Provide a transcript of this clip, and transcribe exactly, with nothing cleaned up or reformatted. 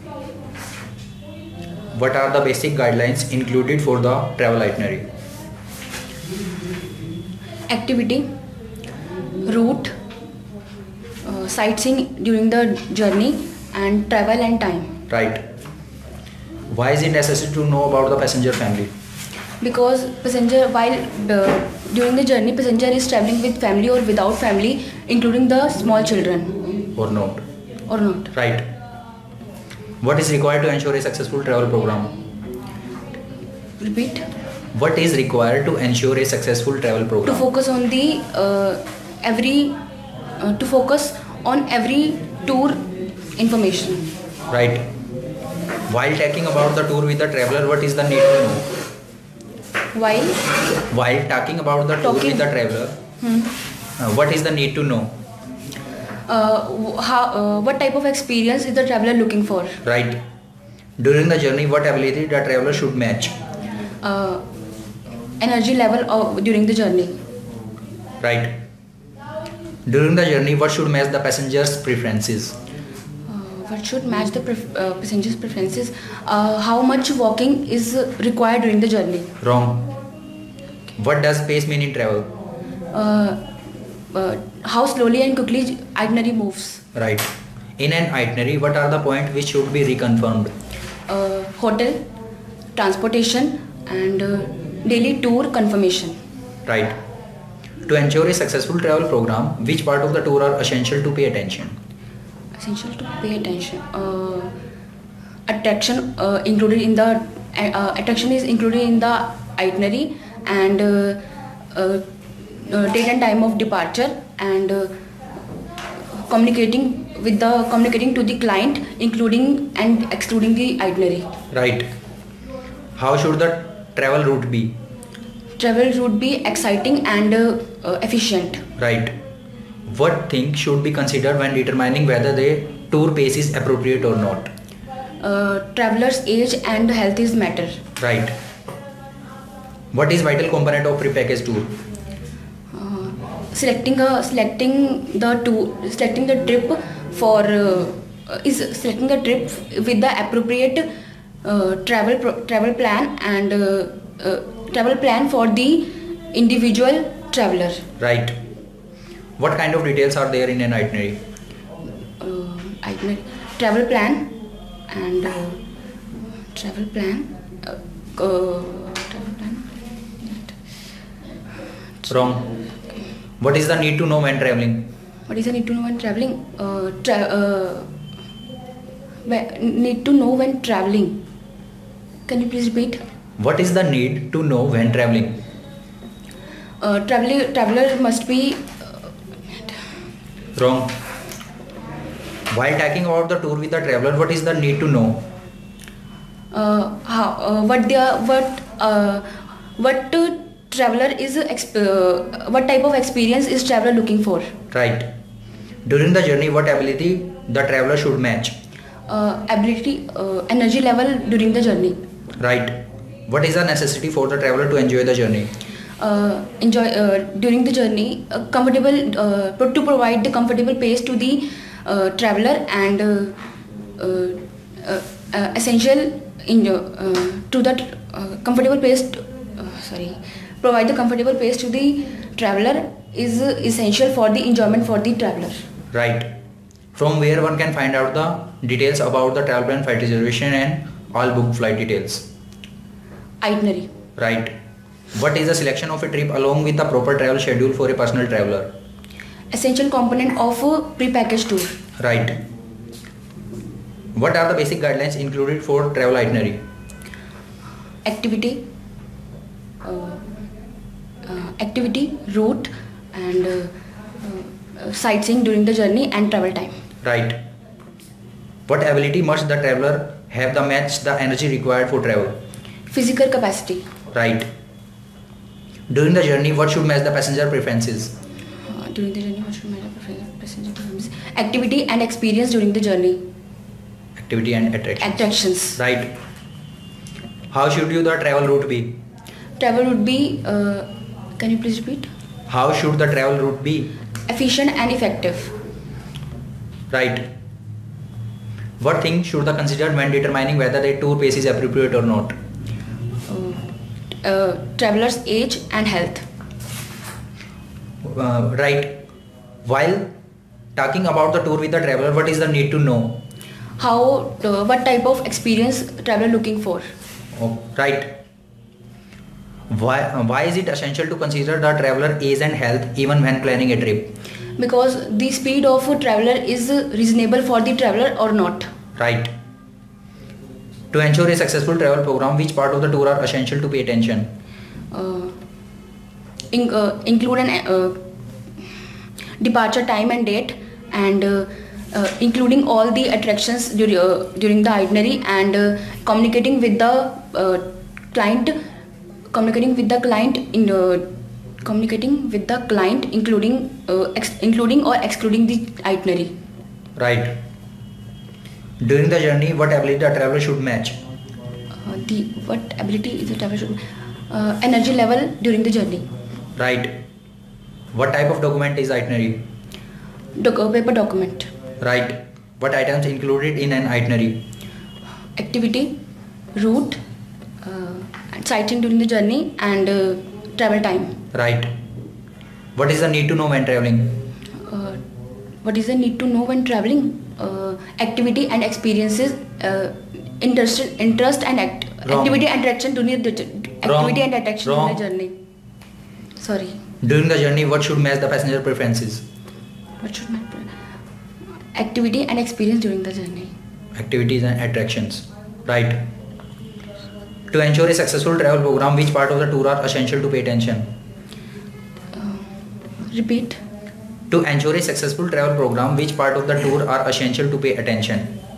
What are the basic guidelines included for the travel itinerary? Activity, route, uh, sightseeing during the journey, and travel and time. Right. Why is it necessary to know about the passenger family? Because passenger while uh, during the journey, passenger is traveling with family or without family, including the small children Or not? or not. Right. What is required to ensure a successful travel program? Repeat. What is required to ensure a successful travel To program? focus on the uh, every uh, to focus on every tour information. Right. While talking about the tour with the traveler, what is the need to know? While While talking about the tour Talking. with the traveler, hmm, uh, what is the need to know? uh, wh- how uh, what type of experience is the traveler looking for? Right. During the journey, what ability the traveler should match? Uh, energy level of, during the journey. Right. During the journey, what should match the passenger's preferences? Uh, what should match the pref- uh, passenger's preferences? Uh, how much walking is required during the journey? Wrong. What does pace mean in travel? Uh, uh, how slowly and quickly itinerary moves. Right. In an itinerary, what are the points which should be reconfirmed? Uh, hotel, transportation, and uh, daily tour confirmation. Right. To ensure a successful travel program, which part of the tour are essential to pay attention? Essential to pay attention. Uh, attraction uh, included in the uh, attraction is included in the itinerary, and uh, uh, uh, date and time of departure, and uh, communicating with the communicating to the client, including and excluding the itinerary. Right. How should the travel route be? Travel should be exciting and uh, uh, efficient. Right. What things should be considered when determining whether the tour pace is appropriate or not? Uh, traveler's age and health is matter. Right. What is vital component of prepackaged tour? Uh, selecting a selecting the tour selecting the trip for uh, uh, is selecting the trip with the appropriate uh, travel pro- travel plan and uh, uh, travel plan for the individual traveler. Right. What kind of details are there in an itinerary? Uh, itinerary, travel plan and uh, travel plan. Uh, uh, travel plan. Wrong. What is the need to know when traveling? What is the need to know when traveling? Uh, tra- uh, whe- need to know when traveling. Can you please repeat? What is the need to know when traveling? Uh, traveler traveler must be Wrong. While talking about the tour with the traveler, what is the need to know? uh, how uh, what they are what uh, what uh, traveler is exp- uh, what type of experience is traveler looking for? Right. During the journey, what ability the traveler should match? Uh, ability, uh, energy level during the journey. Right. What is the necessity for the traveler to enjoy the journey? Uh, enjoy uh, during the journey, uh, comfortable uh, pro- to provide the comfortable pace to the uh, traveler and uh, uh, uh, uh, essential in uh, to that uh, comfortable pace. To, uh, sorry, provide the comfortable pace to the traveler is uh, essential for the enjoyment for the traveler. Right. From where one can find out the details about the travel plan, flight reservation and all booked flight details. Itinerary. Right. What is the selection of a trip along with the proper travel schedule for a personal traveler? Essential component of a pre-packaged tour. Right. What are the basic guidelines included for travel itinerary? Activity, uh, uh, activity, route, and uh, uh, sightseeing during the journey and travel time. Right. What ability must the traveler have to match the energy required for travel? Physical capacity. Right. During the journey, what should match the passenger preferences? Uh, during the journey, what should my passenger preferences? Activity and experience during the journey. Activity and attraction. Attractions. Right. How should you the travel route be? Travel would be. Uh, can you please repeat? How should the travel route be? Efficient and effective. Right. What thing should the consider when determining whether a tour pace is appropriate or not? Uh, uh, traveler's age and health. Uh, right. While talking about the tour with the traveler, what is the need to know? How, uh, what type of experience traveler looking for? Oh, right. Why, uh, why is it essential to consider the traveler age and health even when planning a trip? Because the speed of a traveler is reasonable for the traveler or not. Right. To ensure a successful travel program, which part of the tour are essential to pay attention? Uh, in, uh, include an uh, departure time and date, and uh, uh, including all the attractions during, uh, during the itinerary, and uh, communicating with the uh, client, communicating with the client in uh, communicating with the client, including uh, ex including or excluding the itinerary. Right. During the journey, what ability the traveler should match? Uh, the what ability is the traveler should uh, energy level during the journey. Right. What type of document is itinerary? Doc uh, paper document. Right. What items included in an itinerary? Activity, route, uh, and sighting during the journey, and uh, travel time. Right. What is the need to know when traveling? Uh, what is the need to know when traveling? Uh, activity and experiences, uh, interest, interest and act, Wrong. activity and attraction during the activity Wrong. and attraction Wrong. during the journey. Sorry. During the journey, what should match the passenger preferences? What should my activity and experience during the journey? Activities and attractions. Right. To ensure a successful travel program, which part of the tour are essential to pay attention? Uh, repeat. To ensure a successful travel program, which part of the tour are essential to pay attention?